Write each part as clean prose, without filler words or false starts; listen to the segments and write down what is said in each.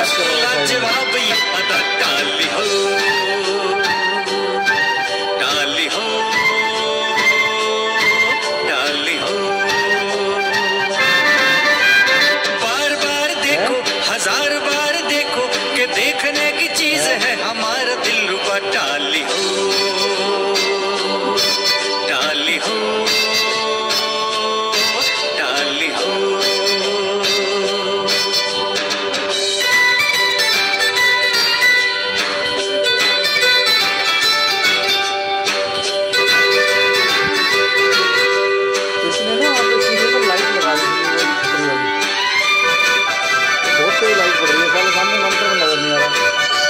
लाजवाब ये अदा टाली हो, टाली हो, टाली हो। बार बार देखो, हजार बार देखो कि देखने की चीज है हमारा दिलरुबा। टाली हो, टाली हो, टाली हो। लाइट पड़ रही है साले सामने मॉनिटर में नजर नहीं आ रहा।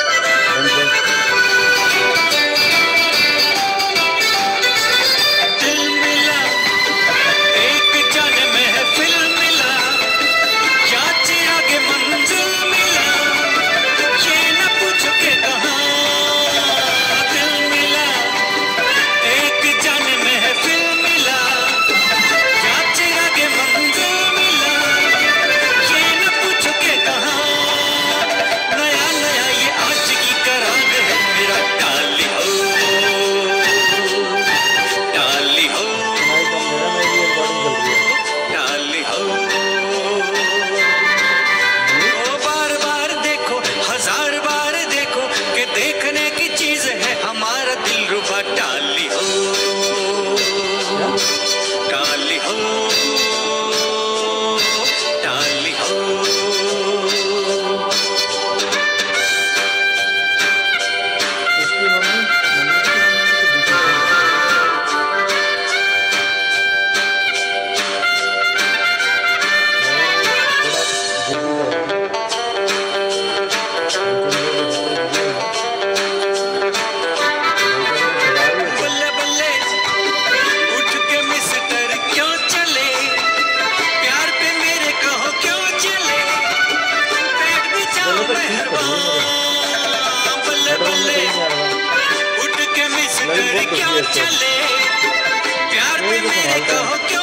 दिल मिला एक जान महफिल मिला, क्या चिरागे मंजिल मिला, ये न पूछो के कहाँ। दिल मिला एक जान महफिल मिला, क्या चिरागे मंजिल मिला, ये न पूछो के कहाँ। नया नया ये आज की करार है मेरा। टाली हो, टाली हो, टाली हो। ओ बार बार देखो, हजार बार देखो कि देखने की चीज है हमारा दिलरुबा। टाली हो, टाली हो, टाली हो। इसकी बल्ले बल्ले उठ के मिस्टर क्यों चले, प्यार पे मेरे कहो क्यों चले, पेट बिछाओ मेहरबान। बल्ले बल्ले उठ के मिस्टर क्यों चले, प्यार पे मेरे कहो क्यों